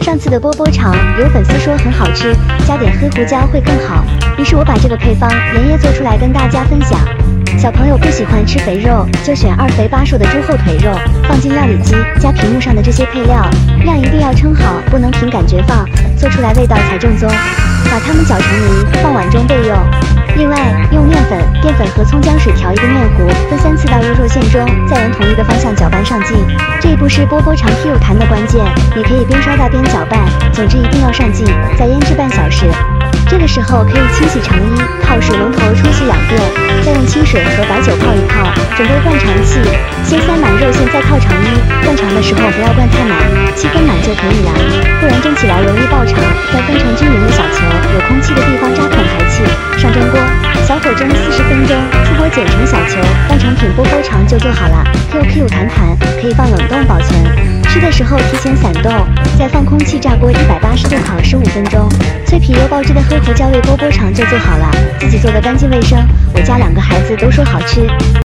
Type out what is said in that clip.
上次的波波肠有粉丝说很好吃，加点黑胡椒会更好，于是我把这个配方连夜做出来跟大家分享。小朋友不喜欢吃肥肉，就选2肥8瘦的猪后腿肉，放进料理机，加屏幕上的这些配料，量一定要称好，不能凭感觉放，做出来味道才正宗。把它们搅成泥，放碗中备用。另外，用面粉、淀粉和葱姜水调一个面糊，分3次到肉肉馅中，再沿同一个方向搅拌上劲。这一步是波波肠 Q 弹的关键，你可以边刷大边搅拌，总之一定要上劲，再腌制半小时。这个时候可以清洗肠衣，泡水龙头冲洗2遍，再用清水和白酒泡一泡，准备灌肠器。先塞满肉馅，再套肠衣。灌肠的时候不要灌太满，7分满就可以了，不然蒸起来容易爆肠。再分成均匀的小球，有空气的地方扎孔排气。上蒸锅，小火蒸40分钟，出锅剪成小球，半成品波波肠就做好了。Q 弹弹，可以放冷冻保存。吃的时候提前散冻，再放空气炸锅180度烤15分钟。脆皮又爆汁的黑胡椒味波波肠就做好了，自己做的干净卫生，我家2个孩子都说好吃。